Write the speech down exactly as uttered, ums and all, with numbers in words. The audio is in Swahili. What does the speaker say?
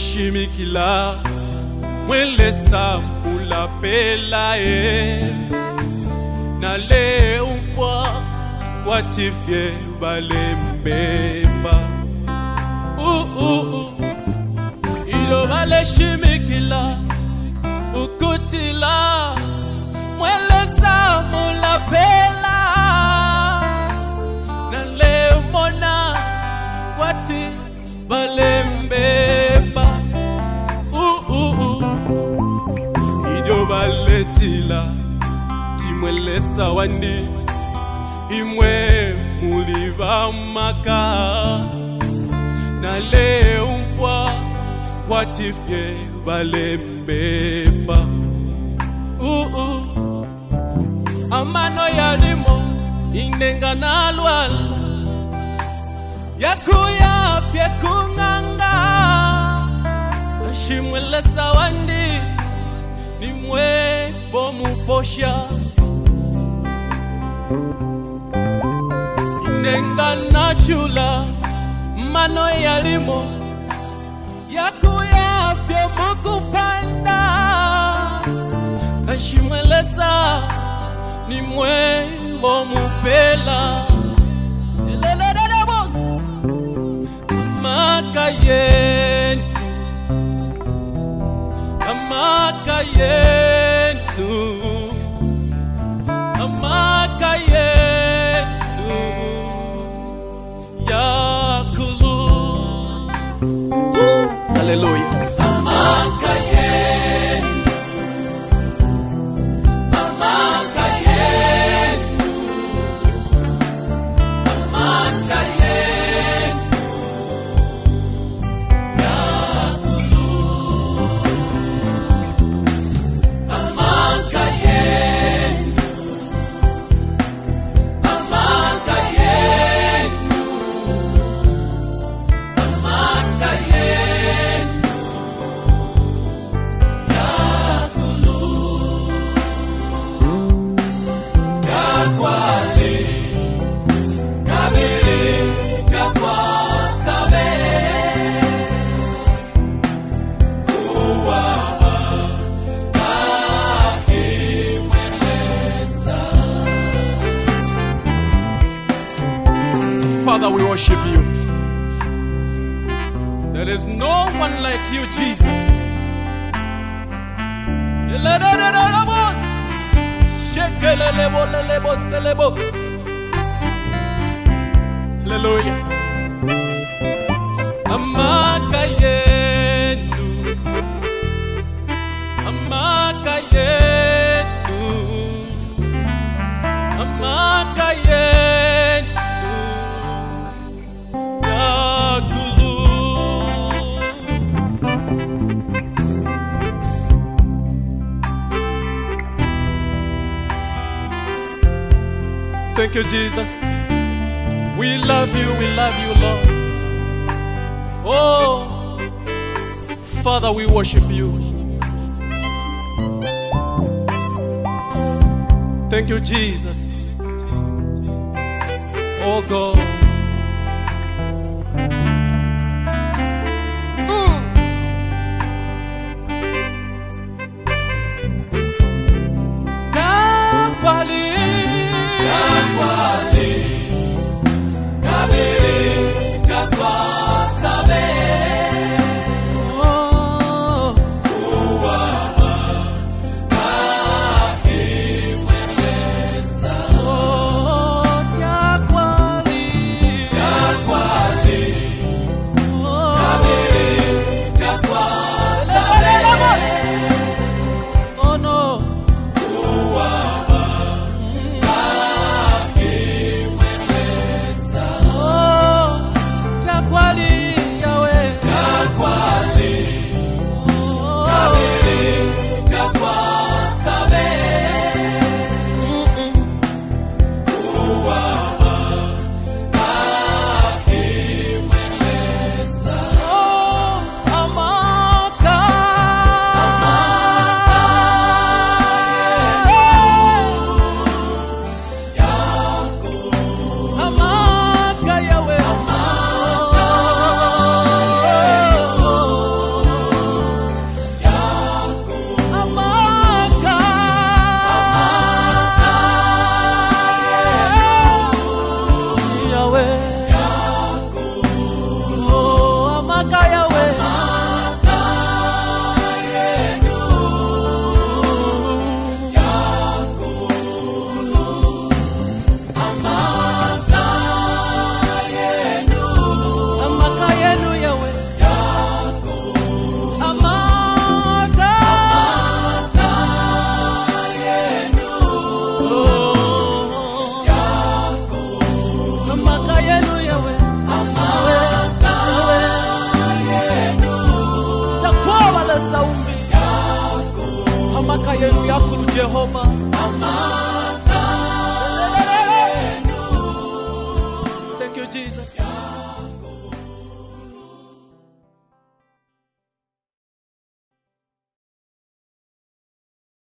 shimikila mwele samfula pela e na le umfwa kwa tifye bale mbemba uh uh uh ilo bale shimikila ukutila mwele samfula pela na le mona kwa tifye bale mbemba uh uh uh ido baletila timwele sawandi imwe muliva maka na le umfwa kwa tifye bale mbemba uh uh amano yalimo indenga nalwala yakuya pye kunganga ashimwele sawandi nimwe bomuposha indenga nachula mano yalimo yakuya pye mukupanda ashimwele sa nimwe bomupela amaka yenu amaka yenu amaka yenu yakulu hallelujah amaka yenu amaka yenu amaka Father, we worship you. There is no one like you, Jesus. Hallelujah. Amaka yenu, amaka yenu, amaka yenu. Thank you, Jesus. We love you, we love you, Lord. Oh, Father, we worship you. Thank you, Jesus. Oh, God. makulu Jehova. amaka yenu. Thank you, Jesus.